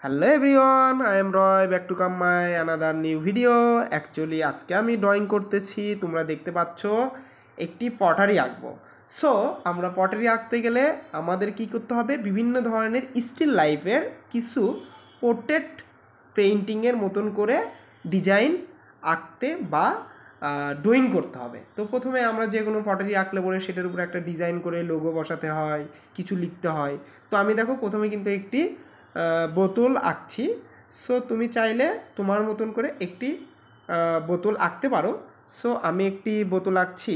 Hello everyone, I am Roy, back to come my another new video. Actually আজকে আমি drawing করতেছি, তোমরা দেখতে পাচ্ছ একটি পটারি আঁকবো। সো আমরা পটারি আঁকতে গেলে আমাদের কি করতে হবে, বিভিন্ন ধরনের স্টিল লাইফের কিছু পোর্ট্রেট পেইন্টিংয়ের মতন করে ডিজাইন আঁকতে বা ড্রয়িং করতে হবে। তো প্রথমে আমরা যে কোনো পটারি আঁকলে পরে সেটার উপরে একটা ডিজাইন করে লোগো বসাতে হয়, কিছু লিখতে হয়। তো আমি দেখো প্রথমে কিন্তু একটি বোতল আঁকছি। সো তুমি চাইলে তোমার মতন করে একটি বোতল আঁকতে পারো। সো আমি একটি বোতল আঁকছি।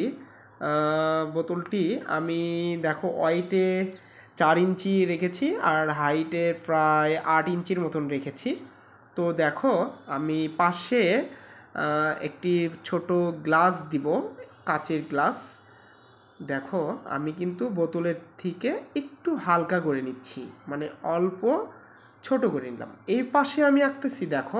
বোতলটি আমি দেখো ওয়াইটে 4 ইঞ্চি রেখেছি আর হাইটে প্রায় 8 ইঞ্চির মতন রেখেছি। তো দেখো আমি পাশে একটি ছোট গ্লাস দিব, কাচের গ্লাস। দেখো আমি কিন্তু বোতলের থেকে একটু হালকা করে নিচ্ছি, মানে অল্প ছোট করে নিলাম। এই পাশে আমি আঁকতেছি দেখো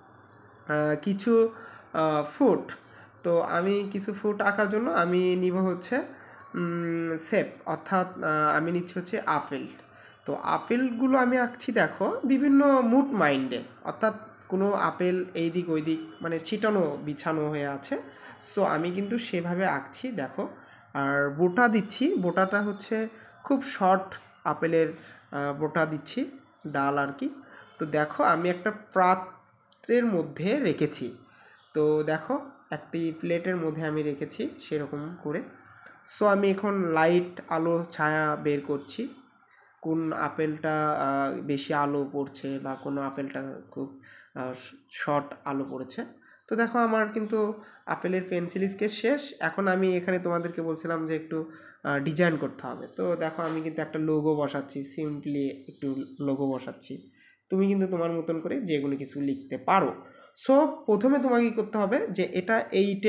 কিছু ফুট। তো আমি কিছু ফুট আঁকার জন্য আমি নিব হচ্ছে শেপ, অর্থাৎ আমি নিচ্ছি হচ্ছে আপেল। তো আপেলগুলো আমি আঁকছি দেখো বিভিন্ন মুড মাইন্ডে, অর্থাৎ কোনো আপেল এই দিক ওই দিক মানে ছিটানো বিছানো হয়ে আছে। সো আমি কিন্তু সেভাবে আঁকছি দেখো। আর বোটা দিচ্ছি, বোটাটা হচ্ছে খুব শর্ট আপেলের বোটা দিচ্ছি, ডাল আর কি। তো দেখো আমি একটা পাত্রের মধ্যে রেখেছি। তো দেখো একটি প্লেটের মধ্যে আমি রেখেছি সেরকম করে। সো আমি এখন লাইট আলো ছায়া বের করছি, কোন আপেলটা বেশি আলো পড়ছে বা কোনো আপেলটা খুব শর্ট আলো পড়েছে। তো দেখো আমার কিন্তু আপেলের পেন্সিল স্কেচ শেষ। এখন আমি এখানে তোমাদেরকে বলছিলাম যে একটু ডিজাইন করতে হবে। তো দেখো আমি কিন্তু একটা লোগো বসাচ্ছি, সিম্পলি একটু লোগো বসাচ্ছি। তুমি কিন্তু তোমার মতন করে যে কোনো কিছু লিখতে পারো। সো প্রথমে তোমাকে কী করতে হবে যে এটা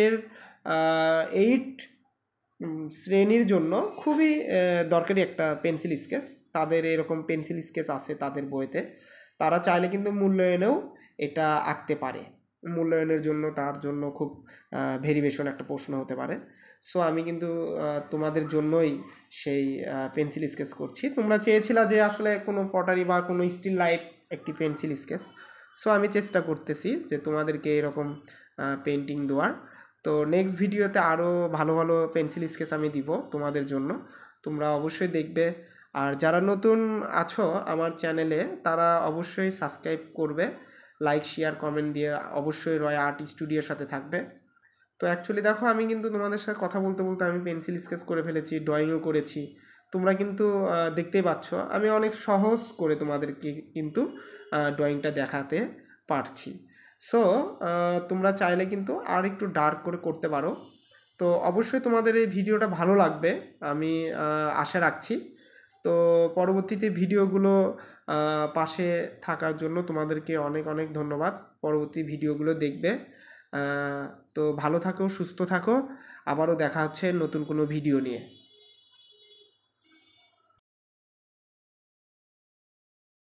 8 শ্রেণীর জন্য খুবই দরকারি একটা পেন্সিল স্কেচ। তাদের এরকম পেন্সিল স্কেচ আছে তাদের বইতে, তারা চাইলে কিন্তু মূল্যায়নেও এটা আঁকতে পারে। মূল্যায়নের জন্য তার জন্য খুব ভেরিয়েশন একটা প্রশ্ন হতে পারে। সো আমি কিন্তু তোমাদের জন্যই সেই পেন্সিল স্কেচ করছি। তোমরা চেয়েছিলা যে আসলে কোনো পটারি বা কোনো স্টিল লাইফ একটি পেন্সিল স্কেচ। সো আমি চেষ্টা করতেছি যে তোমাদেরকে এরকম পেন্টিং দেওয়ার। তো নেক্সট ভিডিওতে আরও ভালো ভালো পেন্সিল স্কেচ আমি দিব তোমাদের জন্য, তোমরা অবশ্যই দেখবে। আর যারা নতুন আছো আমার চ্যানেলে তারা অবশ্যই সাবস্ক্রাইব করবে, লাইক শেয়ার কমেন্ট দিয়ে অবশ্যই রয় আর্ট স্টুডিওর সাথে থাকবে। তো অ্যাকচুয়ালি দেখো আমি কিন্তু তোমাদের সাথে কথা বলতে বলতে আমি পেন্সিল স্কেচ করে ফেলেছি, ড্রয়িংও করেছি। তোমরা কিন্তু দেখতেই পাচ্ছ আমি অনেক সহজ করে তোমাদেরকে কিন্তু ড্রয়িংটা দেখাতে পারছি। সো তোমরা চাইলে কিন্তু আর একটু ডার্ক করে করতে পারো। তো অবশ্যই তোমাদের এই ভিডিওটা ভালো লাগবে আমি আশা রাখছি। তো পরবর্তীতে ভিডিওগুলো পাশে থাকার জন্য তোমাদেরকে অনেক অনেক ধন্যবাদ। পরবর্তী ভিডিওগুলো দেখবে। তো ভালো থাকো, সুস্থ থাকো, আবারও দেখা হচ্ছে নতুন কোনো ভিডিও নিয়ে।